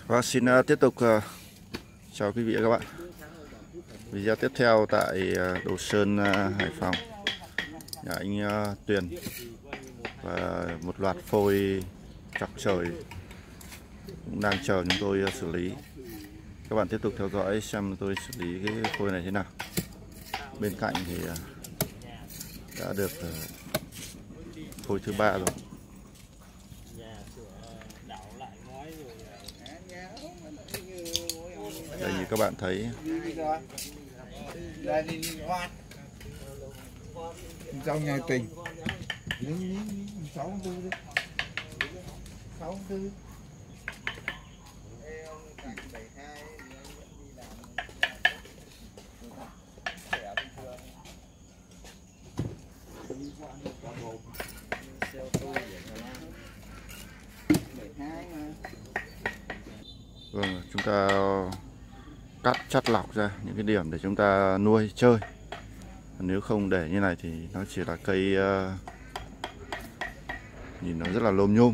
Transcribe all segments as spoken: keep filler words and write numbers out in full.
Và xin uh, tiếp tục uh, chào quý vị và các bạn. Video tiếp theo tại uh, Đồ Sơn, uh, Hải Phòng, nhà anh uh, Tuyền và một loạt phôi chọc trời cũng đang chờ chúng tôi uh, xử lý. Các bạn tiếp tục theo dõi xem tôi xử lý cái phôi này thế nào. Bên cạnh thì uh, đã được uh, phôi thứ ba rồi. Đây như các bạn thấy, trong nhà Tình sáu tư đấy, sáu tư vâng, chúng ta cắt chắt lọc ra những cái điểm để chúng ta nuôi chơi. Nếu không để như này thì nó chỉ là cây uh, nhìn nó rất là lôm nhôm.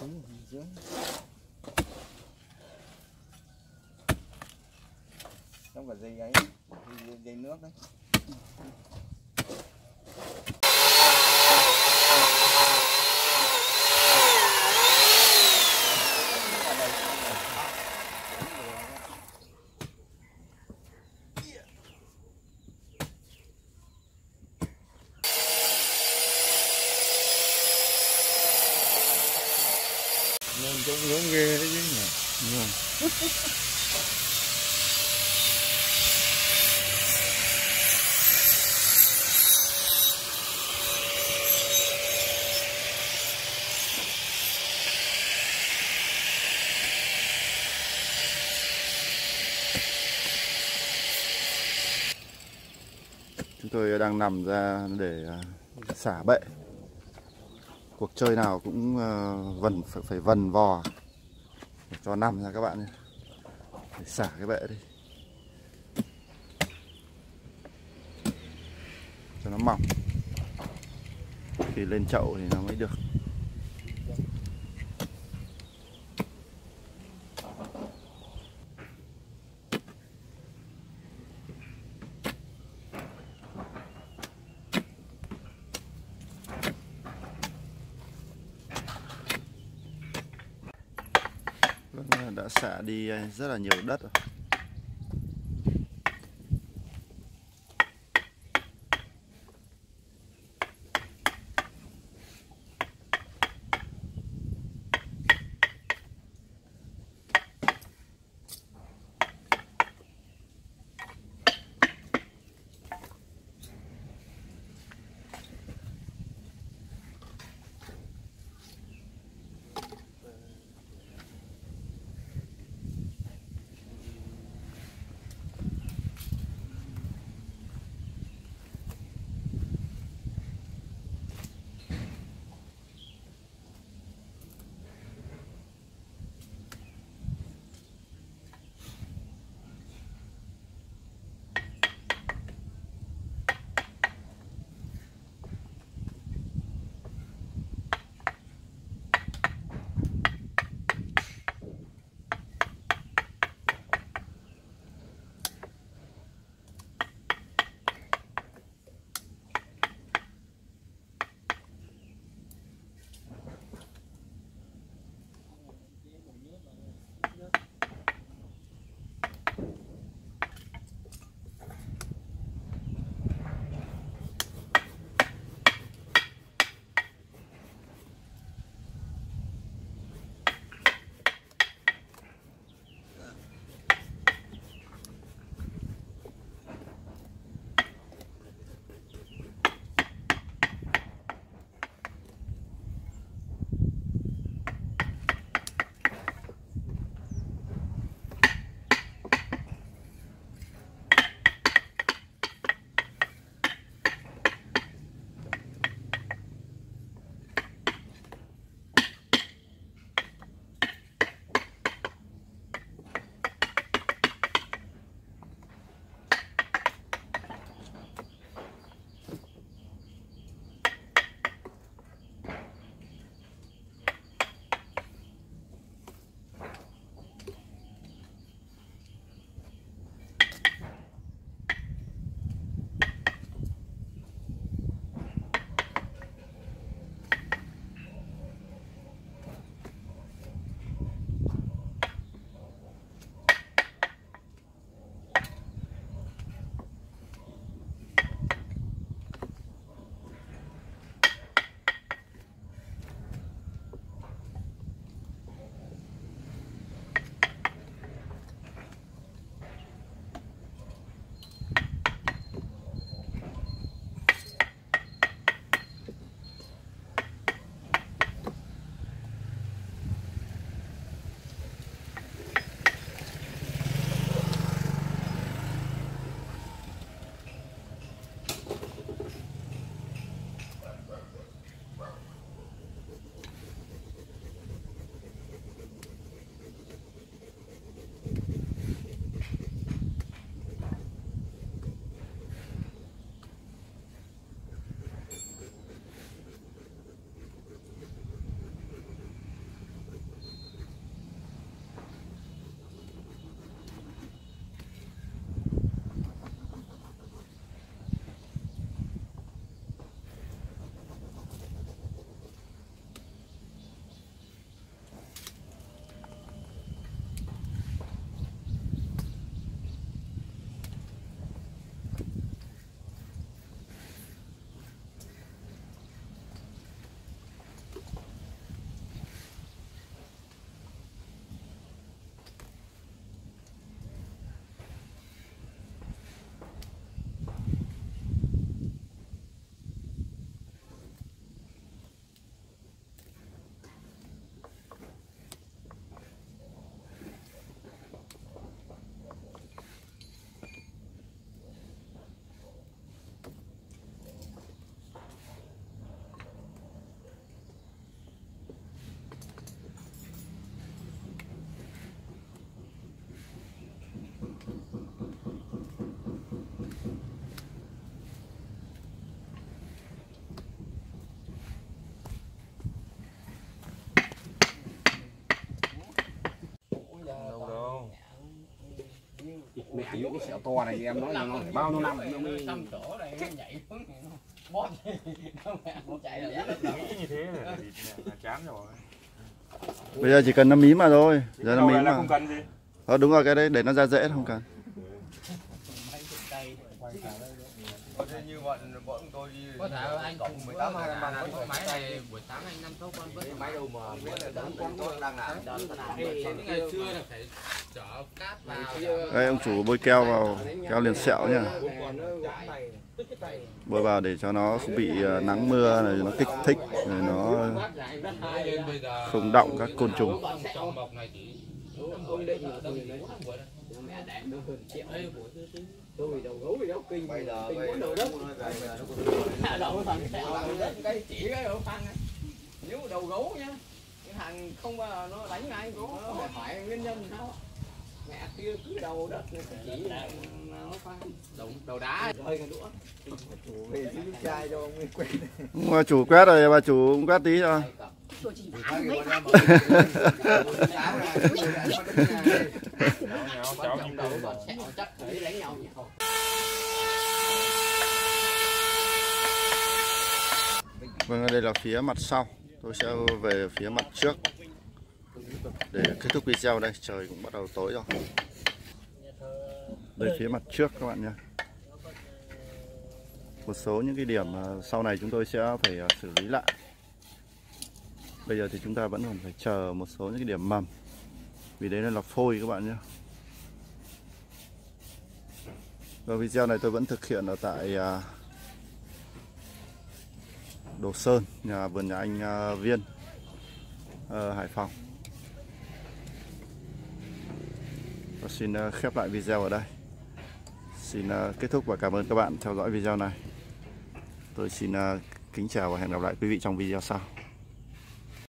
Đúng rồi, dưới. Trong cả dây ấy, dây, dây nước đấy. Nên cũng giống ghê đấy chứ nhỉ. Đúng rồi. Chúng tôi đang nằm ra để xả bệ. Cuộc chơi nào cũng vần phải, phải vần vò để cho nằm ra các bạn nhé. Để xả cái bệ đi cho nó mỏng, khi lên chậu thì nó mới được. Vâng, đã xả đi rất là nhiều đất rồi. những cái sẹo to này em nói là nó phải bao nhiêu năm nó mới trăm chỗ này nó nhảy xuống này nó bóp nó mẹ chạy là nghĩ như thế là, là chán rồi. Bây giờ chỉ cần nó mím mà thôi, giờ nó mím mà. Không cần gì. Ờ đúng rồi, cái đấy để nó ra dễ không cần. như bọn bọn tôi đi có thể anh cộng mười tám hai năm cái máy này buổi sáng anh năm sáu con vớt máy đâu mà biết là đóng con con đang làm ngày xưa là phải chở cát vào. Đây ông chủ bôi keo vào, keo liền sẹo nha. Bôi vào để cho nó không bị nắng mưa này, nó kích thích rồi nó không động các côn trùng. Tôi đầu gấu gì đâu kinh bây giờ kinh đầu đất đầu thằng cái chỉ cái đầu thằng nếu đầu gấu nhá cái thằng không bao giờ nó đánh ngay nó phải hỏi nguyên nhân sao mẹ kia cứ đầu đất chỉ là nó phang đầu đầu đá hơi cái đũa chủ về giữ chai cho ông quét mà chủ quét rồi bà chủ cũng quét tí thôi. Vâng, đây là phía mặt sau, tôi sẽ về phía mặt trước để kết thúc video. Đây trời cũng bắt đầu tối rồi. Đây phía mặt trước các bạn nhé. Một số những cái điểm sau này chúng tôi sẽ phải xử lý lại. Bây giờ thì chúng ta vẫn còn phải chờ một số những cái điểm mầm, vì đấy là phôi các bạn nhé. Và video này tôi vẫn thực hiện ở tại Đồ Sơn, nhà vườn nhà anh Viên ở Hải Phòng. Và xin khép lại video ở đây. Xin kết thúc và cảm ơn các bạn theo dõi video này. Tôi xin kính chào và hẹn gặp lại quý vị trong video sau.